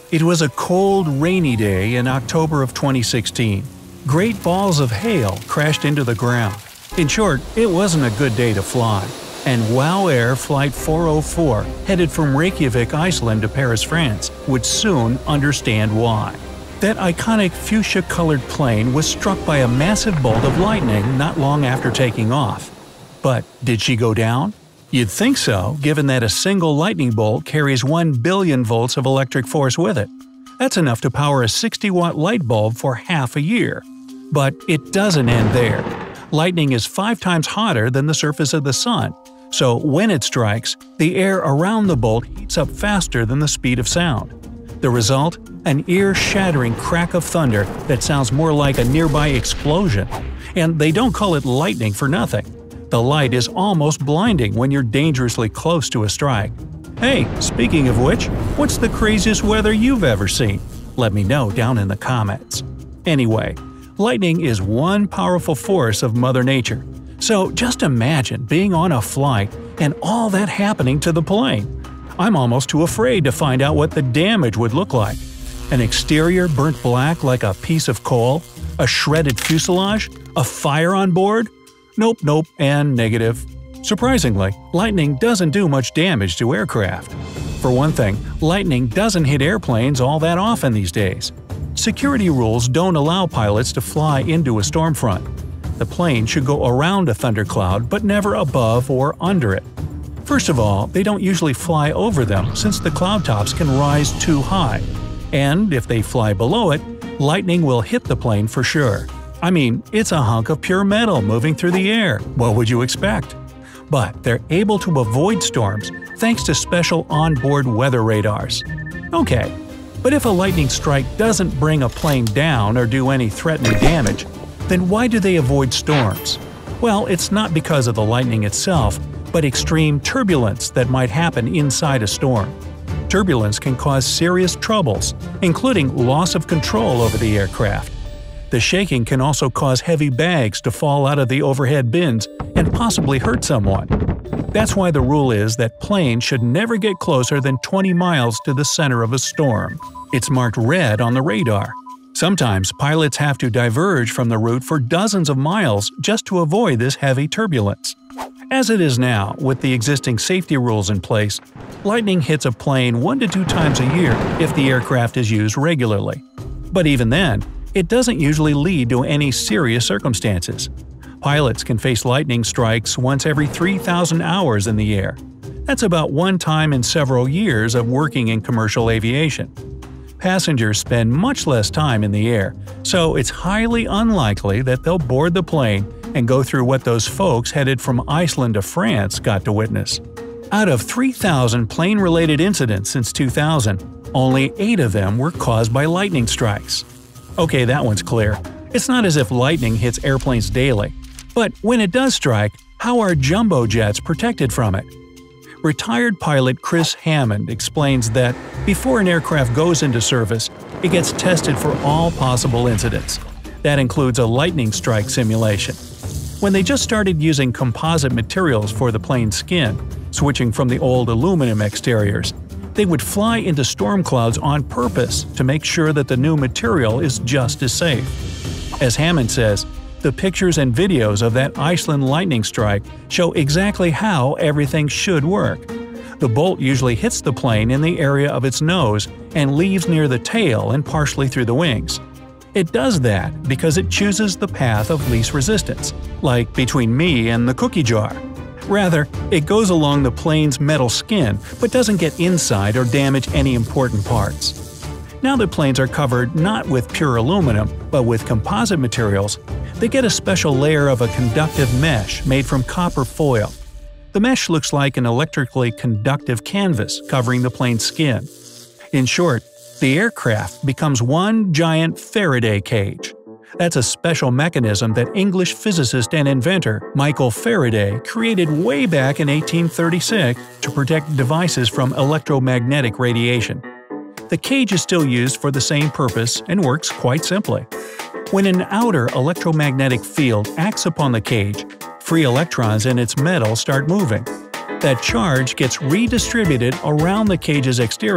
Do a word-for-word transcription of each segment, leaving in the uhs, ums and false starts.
It was a cold, rainy day in October of twenty sixteen. Great balls of hail crashed into the ground. In short, it wasn't a good day to fly. And WOW Air Flight four oh four, headed from Reykjavík, Iceland to Paris, France, would soon understand why. That iconic fuchsia-colored plane was struck by a massive bolt of lightning not long after taking off. But did she go down? You'd think so, given that a single lightning bolt carries one billion volts of electric force with it. That's enough to power a sixty watt light bulb for half a year. But it doesn't end there. Lightning is five times hotter than the surface of the sun, so when it strikes, the air around the bolt heats up faster than the speed of sound. The result? An ear-shattering crack of thunder that sounds more like a nearby explosion. And they don't call it lightning for nothing. The light is almost blinding when you're dangerously close to a strike. Hey, speaking of which, what's the craziest weather you've ever seen? Let me know down in the comments. Anyway, lightning is one powerful force of Mother Nature. So just imagine being on a flight and all that happening to the plane. I'm almost too afraid to find out what the damage would look like. An exterior burnt black like a piece of coal? A shredded fuselage? A fire on board? Nope, nope, and negative. Surprisingly, lightning doesn't do much damage to aircraft. For one thing, lightning doesn't hit airplanes all that often these days. Security rules don't allow pilots to fly into a storm front. The plane should go around a thundercloud but never above or under it. First of all, they don't usually fly over them since the cloud tops can rise too high. And if they fly below it, lightning will hit the plane for sure. I mean, it's a hunk of pure metal moving through the air. What would you expect? But they're able to avoid storms thanks to special onboard weather radars. Okay, but if a lightning strike doesn't bring a plane down or do any threatening damage, then why do they avoid storms? Well, it's not because of the lightning itself, but extreme turbulence that might happen inside a storm. Turbulence can cause serious troubles, including loss of control over the aircraft. The shaking can also cause heavy bags to fall out of the overhead bins and possibly hurt someone. That's why the rule is that planes should never get closer than twenty miles to the center of a storm. It's marked red on the radar. Sometimes pilots have to diverge from the route for dozens of miles just to avoid this heavy turbulence. As it is now, with the existing safety rules in place, lightning hits a plane one to two times a year if the aircraft is used regularly. But even then, it doesn't usually lead to any serious circumstances. Pilots can face lightning strikes once every three thousand hours in the air. That's about one time in several years of working in commercial aviation. Passengers spend much less time in the air, so it's highly unlikely that they'll board the plane and go through what those folks headed from Iceland to France got to witness. Out of three thousand plane-related incidents since two thousand, only eight of them were caused by lightning strikes. Okay, that one's clear. It's not as if lightning hits airplanes daily. But when it does strike, how are jumbo jets protected from it? Retired pilot Chris Hammond explains that before an aircraft goes into service, it gets tested for all possible incidents. That includes a lightning strike simulation. When they just started using composite materials for the plane's skin, switching from the old aluminum exteriors, they would fly into storm clouds on purpose to make sure that the new material is just as safe. As Hammond says, the pictures and videos of that Iceland lightning strike show exactly how everything should work. The bolt usually hits the plane in the area of its nose and leaves near the tail and partially through the wings. It does that because it chooses the path of least resistance, like between me and the cookie jar. Rather, it goes along the plane's metal skin but doesn't get inside or damage any important parts. Now that planes are covered not with pure aluminum, but with composite materials, they get a special layer of a conductive mesh made from copper foil. The mesh looks like an electrically conductive canvas covering the plane's skin. In short, the aircraft becomes one giant Faraday cage. That's a special mechanism that English physicist and inventor Michael Faraday created way back in eighteen thirty-six to protect devices from electromagnetic radiation. The cage is still used for the same purpose and works quite simply. When an outer electromagnetic field acts upon the cage, free electrons in its metal start moving. That charge gets redistributed around the cage's exterior,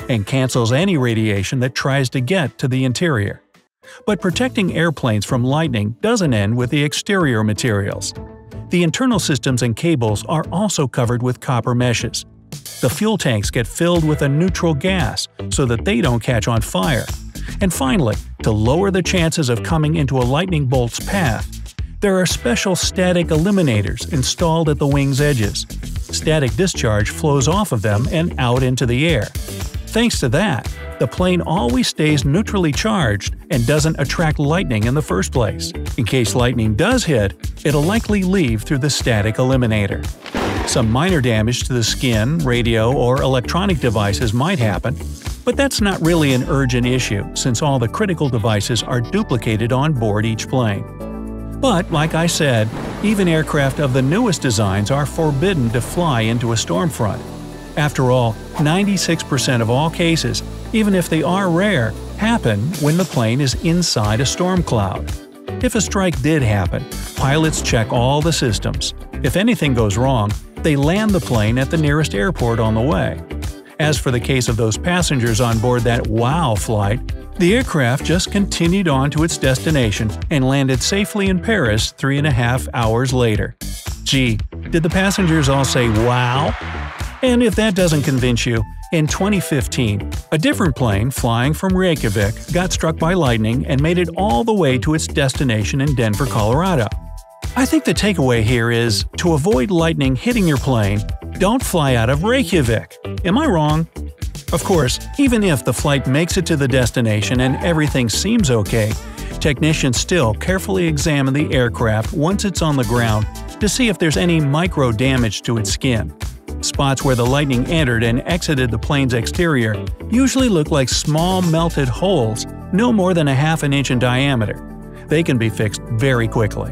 and cancels any radiation that tries to get to the interior. But protecting airplanes from lightning doesn't end with the exterior materials. The internal systems and cables are also covered with copper meshes. The fuel tanks get filled with a neutral gas so that they don't catch on fire. And finally, to lower the chances of coming into a lightning bolt's path, there are special static eliminators installed at the wing's edges. Static discharge flows off of them and out into the air. Thanks to that, the plane always stays neutrally charged and doesn't attract lightning in the first place. In case lightning does hit, it'll likely leave through the static eliminator. Some minor damage to the skin, radio, or electronic devices might happen, but that's not really an urgent issue since all the critical devices are duplicated on board each plane. But, like I said, even aircraft of the newest designs are forbidden to fly into a storm front. After all, ninety-six percent of all cases, even if they are rare, happen when the plane is inside a storm cloud. If a strike did happen, pilots check all the systems. If anything goes wrong, they land the plane at the nearest airport on the way. As for the case of those passengers on board that WOW flight, the aircraft just continued on to its destination and landed safely in Paris three and a half hours later. Gee, did the passengers all say wow? And if that doesn't convince you, in twenty fifteen, a different plane flying from Reykjavík got struck by lightning and made it all the way to its destination in Denver, Colorado. I think the takeaway here is, to avoid lightning hitting your plane, don't fly out of Reykjavík. Am I wrong? Of course, even if the flight makes it to the destination and everything seems okay, technicians still carefully examine the aircraft once it's on the ground to see if there's any micro damage to its skin. Spots where the lightning entered and exited the plane's exterior usually look like small melted holes no more than a half an inch in diameter. They can be fixed very quickly.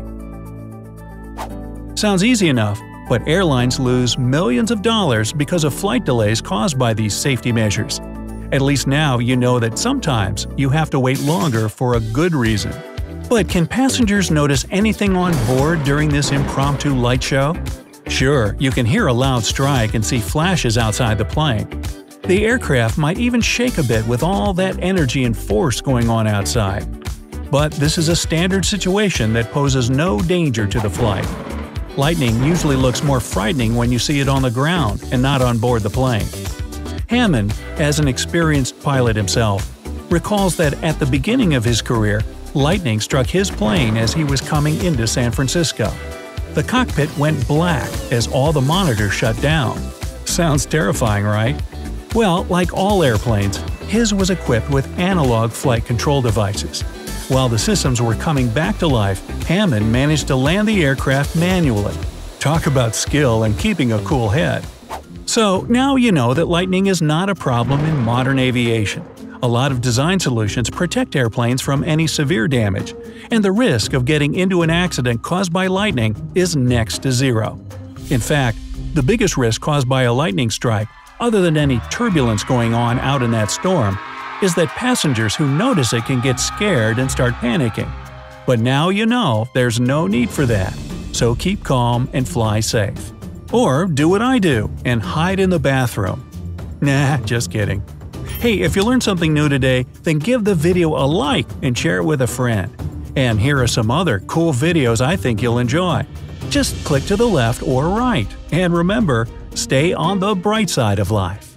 Sounds easy enough, but airlines lose millions of dollars because of flight delays caused by these safety measures. At least now you know that sometimes you have to wait longer for a good reason. But can passengers notice anything on board during this impromptu light show? Sure, you can hear a loud strike and see flashes outside the plane. The aircraft might even shake a bit with all that energy and force going on outside. But this is a standard situation that poses no danger to the flight. Lightning usually looks more frightening when you see it on the ground and not on board the plane. Hammond, as an experienced pilot himself, recalls that at the beginning of his career, lightning struck his plane as he was coming into San Francisco. The cockpit went black as all the monitors shut down. Sounds terrifying, right? Well, like all airplanes, his was equipped with analog flight control devices. While the systems were coming back to life, Hammond managed to land the aircraft manually. Talk about skill and keeping a cool head. So now you know that lightning is not a problem in modern aviation. A lot of design solutions protect airplanes from any severe damage, and the risk of getting into an accident caused by lightning is next to zero. In fact, the biggest risk caused by a lightning strike, other than any turbulence going on out in that storm, is that passengers who notice it can get scared and start panicking. But now you know there's no need for that, so keep calm and fly safe. Or do what I do and hide in the bathroom. Nah, just kidding. Hey, if you learned something new today, then give the video a like and share it with a friend. And here are some other cool videos I think you'll enjoy. Just click to the left or right. And remember, stay on the bright side of life.